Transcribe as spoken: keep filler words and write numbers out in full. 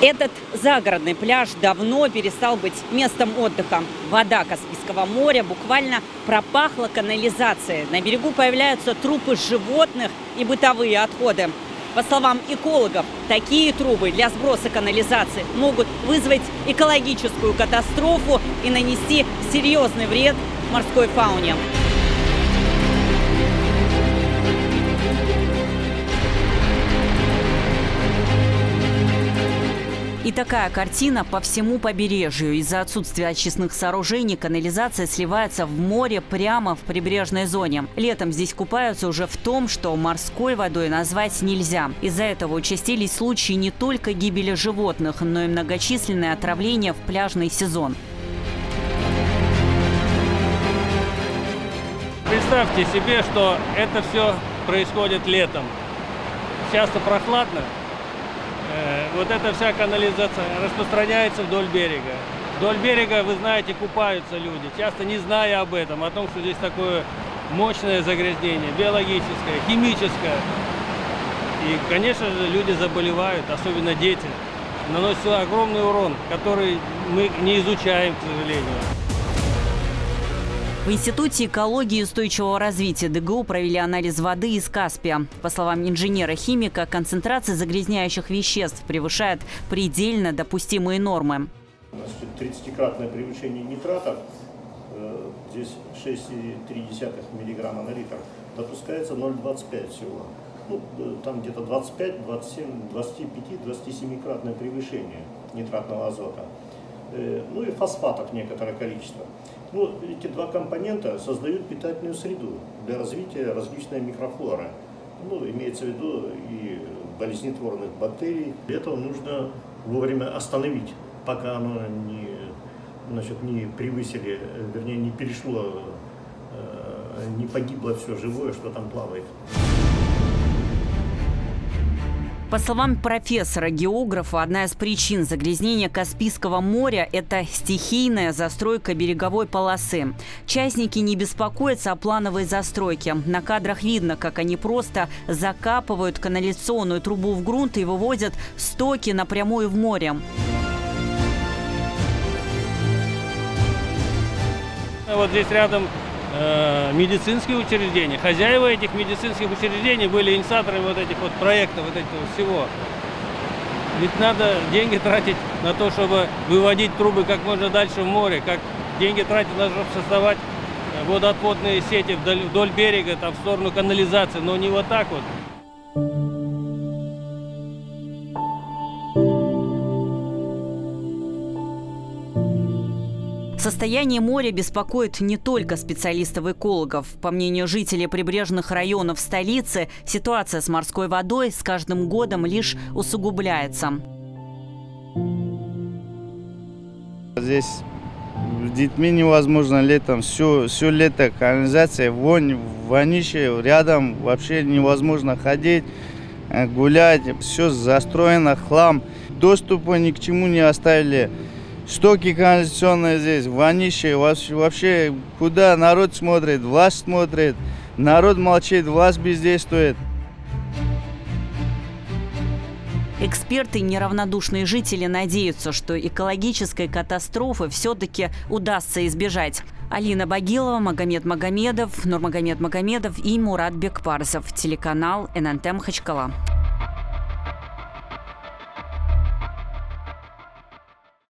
Этот загородный пляж давно перестал быть местом отдыха. Вода Каспийского моря буквально пропахла канализацией. На берегу появляются трупы животных и бытовые отходы. По словам экологов, такие трубы для сброса канализации могут вызвать экологическую катастрофу и нанести серьезный вред морской фауне. И такая картина по всему побережью. Из-за отсутствия очистных сооружений канализация сливается в море прямо в прибрежной зоне. Летом здесь купаются уже в том, что морской водой назвать нельзя. Из-за этого участились случаи не только гибели животных, но и многочисленные отравления в пляжный сезон. Представьте себе, что это все происходит летом. Часто прохладно. Вот эта вся канализация распространяется вдоль берега. Вдоль берега, вы знаете, купаются люди, часто не зная об этом, о том, что здесь такое мощное загрязнение, биологическое, химическое. И, конечно же, люди заболевают, особенно дети. Наносится огромный урон, который мы не изучаем, к сожалению. В Институте экологии и устойчивого развития ДГУ провели анализ воды из Каспия. По словам инженера-химика, концентрация загрязняющих веществ превышает предельно допустимые нормы. тридцатикратное превышение нитратов, здесь шесть и три десятых миллиграмма на литр, допускается ноль целых двадцать пять всего. Ну, там где-то двадцать пять, двадцать семь, двадцать пять, двадцать семикратное превышение нитратного азота. Ну и фосфатов некоторое количество. Ну, эти два компонента создают питательную среду для развития различной микрофлоры. Ну, имеется в виду и болезнетворных бактерий. Для этого нужно вовремя остановить, пока оно не, значит, не превысили, вернее, не перешло, не погибло все живое, что там плавает. По словам профессора-географа, одна из причин загрязнения Каспийского моря – это стихийная застройка береговой полосы. Частники не беспокоятся о плановой застройке. На кадрах видно, как они просто закапывают канализационную трубу в грунт и выводят стоки напрямую в море. Вот здесь рядом медицинские учреждения. Хозяева этих медицинских учреждений были инициаторами вот этих вот проектов, вот этого всего. Ведь надо деньги тратить на то, чтобы выводить трубы как можно дальше в море, как деньги тратить на то, чтобы создавать водоотводные сети вдоль, вдоль берега, там, в сторону канализации, но не вот так вот. Состояние моря беспокоит не только специалистов-экологов. По мнению жителей прибрежных районов столицы, ситуация с морской водой с каждым годом лишь усугубляется. Здесь с детьми невозможно летом. Все, все лето канализация, вонь, вонище, рядом вообще невозможно ходить, гулять. Все застроено, хлам. Доступа ни к чему не оставили. Стоки канализационные здесь, вонище, вообще куда народ смотрит, власть смотрит, народ молчит, власть бездействует. Эксперты и неравнодушные жители надеются, что экологической катастрофы все-таки удастся избежать. Алина Багилова, Магомед Магомедов, Нурмагомед Магомедов и Мурат Бекпарсов. Телеканал эн эн тэ Махачкала.